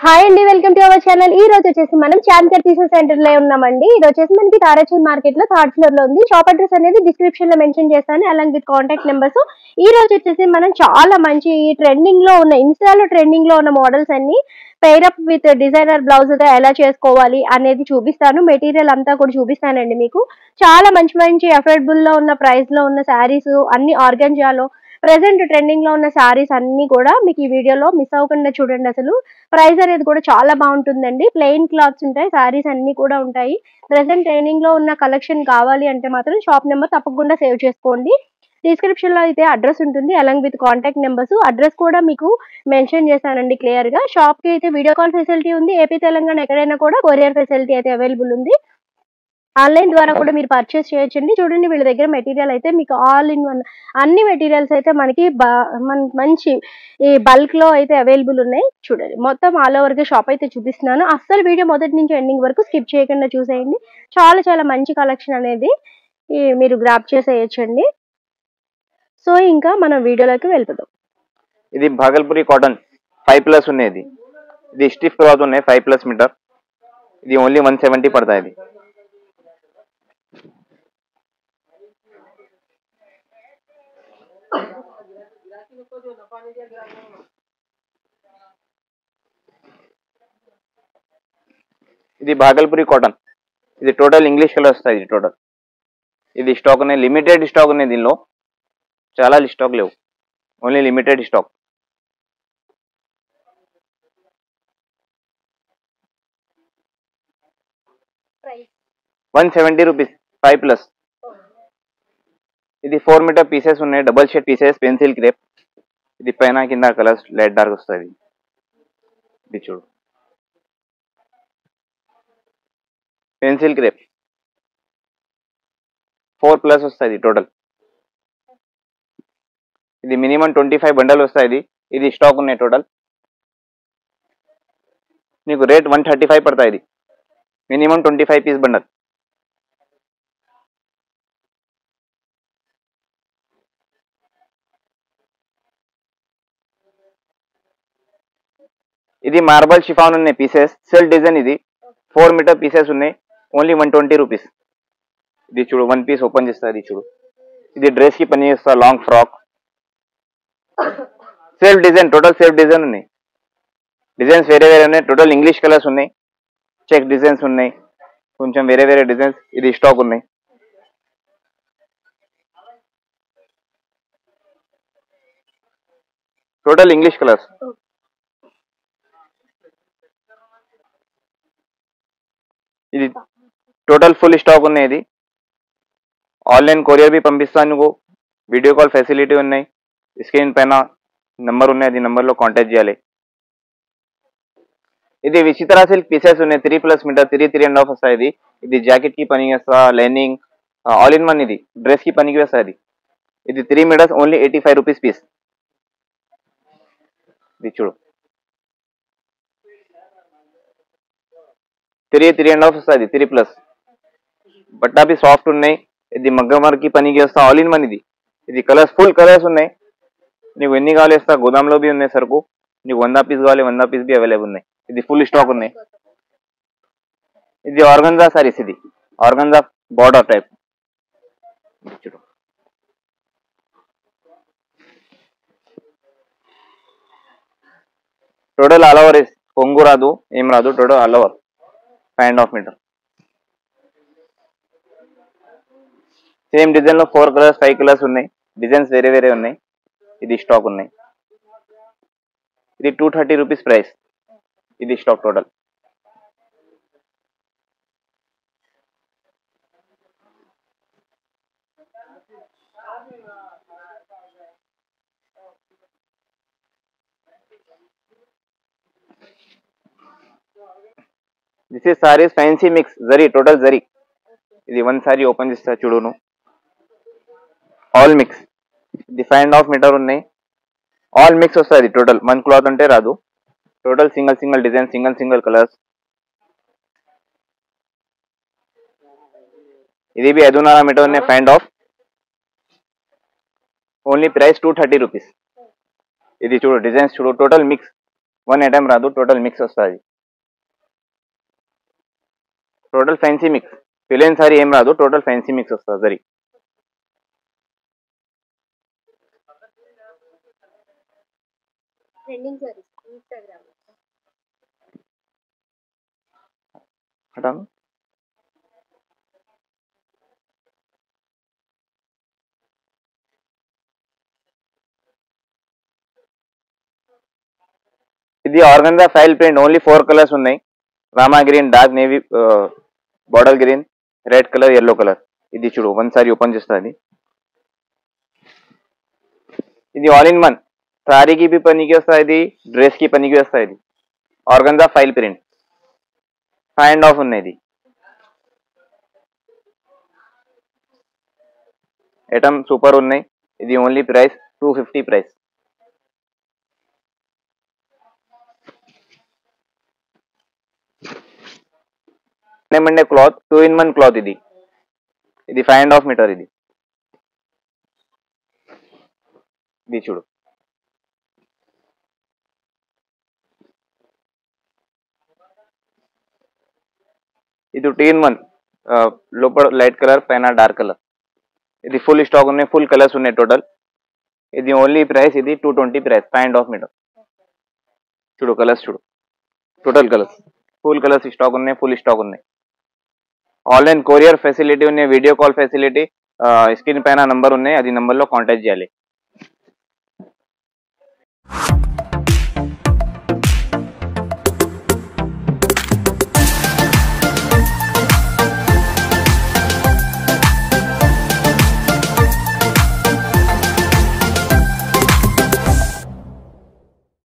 Hi అండి, welcome to our channel. ఈ రోజు వచ్చేసి మనం చాంకర్ పీసెస్ సెంటర్ లో ఉన్నామండి. ఇది వచ్చేసి మనకి తారాచంద్ మార్కెట్ లో థర్డ్ ఫ్లోర్ లో ఉంది. షాప్ అడ్రస్ అనేది డిస్క్రిప్షన్ లో మెన్షన్ చేస్తాను, అలాంగ్ విత్ కాంటాక్ట్ నెంబర్స్. ఈ రోజు వచ్చేసి మనం చాలా మంచి ట్రెండింగ్ లో ఉన్న ఇన్స్టాలో ట్రెండింగ్ లో ఉన్న మోడల్స్ అన్ని పేరప్ విత్ డిజైనర్ బ్లౌజ్ గా ఎలా చేసుకోవాలి అనేది చూపిస్తాను. మెటీరియల్ అంతా కూడా చూపిస్తానండి మీకు. చాలా మంచి మంచి అఫోర్డబుల్ లో ఉన్న ప్రైస్ లో ఉన్న శారీస్ అన్ని ఆర్గంజాలో ప్రెసెంట్ ట్రెండింగ్ లో ఉన్న శారీస్ అన్ని కూడా మీకు ఈ వీడియోలో మిస్ అవ్వకుండా చూడండి. అసలు ప్రైస్ అనేది కూడా చాలా బాగుంటుందండి. ప్లెయిన్ క్లాత్స్ ఉంటాయి, సారీస్ అన్ని కూడా ఉంటాయి. ప్రెసెంట్ ట్రైనింగ్ లో ఉన్న కలెక్షన్ కావాలి అంటే మాత్రం షాప్ నెంబర్ తప్పకుండా సేవ్ చేసుకోండి. డిస్క్రిప్షన్ లో అయితే అడ్రస్ ఉంటుంది, along with contact numbers. Address కూడా మీకు మెన్షన్ చేశానండి క్లియర్ గా. షాప్ కి అయితే వీడియో కాల్ ఫెసిలిటీ ఉంది. ఏపీ తెలంగాణ ఎక్కడైనా కూడా కొరియర్ ఫెసిలిటీ అయితే అవైలబుల్ ఉంది. ఆన్లైన్ ద్వారా కూడా మీరు పర్చేస్ చేయొచ్చండి. చూడండి, వీళ్ళ దగ్గర మెటీరియల్ అయితే మీకు ఆల్ ఇన్ వన్ అన్ని మెటీరియల్స్ అయితే మనకి మంచి ఈ బల్క్ లో అయితే అవైలబుల్ ఉన్నాయి. చూడండి, మొత్తం ఆల్ ఓవర్ గా షాప్ అయితే చూపిస్తున్నాను. అస్సలు వీడియో మొదటి నుంచి ఎండింగ్ వరకు స్కిప్ చేయకుండా చూసేయండి. చాలా చాలా మంచి కలెక్షన్ అనేది మీరు గ్రాప్ చేసేయచ్చండి. సో ఇంకా మనం వీడియోలోకి వెళ్ళిపోదాం. ఇది భాగల్పురి కాటన్ 5+ ఉన్నది. ఇది స్టిఫ్ క్లాత్ ఉన్నాయి 5+ మీటర్. ఇది ఓన్లీ 170 పడతాయి. ఇది ఇది భాగల్పురి కాటన్. ఇది టోటల్ ఇంగ్లీష్ కలర్ వస్తాయి. ఇది టోటల్ ఇది స్టాక్ ఉన్నాయి, లిమిటెడ్ స్టాక్ ఉన్నాయి. దీనిలో చాలా స్టాక్ లేవు, only limited stock. Price 170 rupees 5+. ఇది 4 మీటర్ పీసెస్ ఉన్నాయి, double shade pieces, pencil crepe. ఇది పైన కింద కలర్స్ లైట్ డార్క్ వస్తుంది. ఇది చూడు, పెన్సిల్ క్రేప్ 4+ వస్తుంది టోటల్. ఇది మినిమం 25 బండల్ వస్తాయి. ఇది స్టాక్ ఉన్నాయి టోటల్. నీకు రేట్ 135 పడతాయి. ఇది మినిమం 25 పీస్ బండల్. ఇది మార్బల్ షిఫాన్ ఉన్నాయి పీసెస్, సెల్ డిజైన్. ఇది 4 మీటర్ పీసెస్ ఉన్నాయి, ఓన్లీ 120 రూపీస్. ఇది చూడు, 1 పీస్ ఓపెన్ చేస్తా. ఇది చూడు, ఇది డ్రెస్ కి పని చేస్తా, long frock. Self design, total self design ఉన్నాయి. డిజైన్స్ వేరే వేరే ఉన్నాయి. టోటల్ ఇంగ్లీష్ కలర్స్ ఉన్నాయి, చెక్ డిజైన్స్ ఉన్నాయి, కొంచెం వేరే వేరే డిజైన్స్. ఇది స్టాక్ ఉన్నాయి. Total English colours. ఇది టోటల్ ఫుల్ స్టాక్ ఉన్నాయి. ఇది ఆన్లైన్ కొరియర్ బి పంపిస్తాను. నువ్వు వీడియో కాల్ ఫెసిలిటీ ఉన్నాయి. స్క్రీన్ పైన నెంబర్ ఉన్నాయి, అది నెంబర్లో కాంటాక్ట్ చేయాలి. ఇది విచిత్ర సిల్క్ పీసెస్ ఉన్నాయి, 3+ మీటర్, 3.5 వస్తాయి. ఇది జాకెట్ కి పని చేస్తా, లైనింగ్ ఆల్ ఇన్ వన్. ఇది డ్రెస్ కి పనికి వస్తుంది. ఇది 3 మీటర్స్, ఓన్లీ 85 రూపీస్ పీస్. ఇది చూడు, 3.5 వస్తుంది. 3+. బట్టా బి సాఫ్ట్ ఉన్నాయి. ఇది మగ్గం వర్క్ కి పనికి వస్తా, ఆల్ ఇన్ వన్. ఇది కలర్స్, ఫుల్ కలర్స్ ఉన్నాయి. నీకు ఎన్ని కావాలి ఇస్తా. గోదాంలో బి ఉన్నాయి సరుకు. నీకు 100 పీస్ కావాలి, 100 పీస్ బి అవైలబుల్ ఉన్నాయి. ఇది ఫుల్ స్టాక్ ఉన్నాయి. ఇది ఆర్గంజా సారీస్. ఇది ఆర్గంజా బార్డర్ టైప్. చూడు, టోటల్ ఆల్ ఓవర్. కొంగు రాదు, ఏం రాదు, total all over 5.5 metre. Same design లో 4 కలర్స్, 5 కలర్స్ ఉన్నాయి. డిజైన్స్ వేరే వేరే ఉన్నాయి. ఇది స్టాక్ ఉన్నాయి. ఇది 230 రూపీస్ ప్రైస్. ఇది stock total. This is saris fancy mix zari, total zari. ఇది 1 సారీ ఓపెన్ చేస్తా చూడును, ఆల్ మిక్స్. ఇది 5.5 మీటర్ ఉన్నాయి, ఆల్ మిక్స్ వస్తుంది. టోటల్ 1 క్లాత్ అంటే రాదు. Total single single design, single colours. ఇది బి 5.5 మీటర్ ఉన్నాయి, 5.5. Only price 230 rupees. ఇది చూడు, డిజైన్స్ చూడు, టోటల్ మిక్స్ వన్ ఐటమ్ రాదు, టోటల్ మిక్స్ వస్తుంది. Total fancy mix, plain sari ఏం రాదు, టోటల్ ఫ్యాన్సీ మిక్స్ వస్తుంది జరీ. ట్రెండింగ్ సారీస్ ఇన్స్టాగ్రామ్ హటాను. ఇది organza foil print, only 4 colours ఉన్నాయి. Rama green, dark navy, bottle green, red colour, yellow colour. ఇది చూడు వన్ సారీ ఓపెన్ చేస్తుంది. ఇది ఆల్ ఇన్ వన్, సారీకి भी పనికి వస్తుంది, డ్రెస్ కి పనికి వస్తుంది. ఇది ఆర్గంజా ఫైల్ ప్రింట్, 5.5 ఉన్నాయి. ఐటమ్ సూపర్ ఉన్నాయి. ఇది ఓన్లీ ప్రైస్ 250 ప్రైస్. ఏమంటే క్లాత్ 2 in 1 క్లాత్. ఇది 5.5 మీటర్. ఇది చూడు, ఇది 2 in 1, లోపల లైట్ కలర్, పైన డార్క్ కలర్. ఇది ఫుల్ స్టాక్ ఉన్నాయి, ఫుల్ కలర్స్ ఉన్నాయి టోటల్. ఇది ఓన్లీ ప్రైస్ 220 ప్రైస్, 5.5 మీటర్. చూడు కలర్స్ చూడు, total colours, full colours stock ఉన్నాయి, ఫుల్ స్టాక్ ఉన్నాయి. ఆన్లైన్ కొరియర్ ఫెసిలిటీ ఉన్నాయి, వీడియో కాల్ ఫెసిలిటీ. స్క్రీన్ పైన నంబర్ ఉన్నాయి, అది నంబర్లో కాంటాక్ట్ చేయాలి.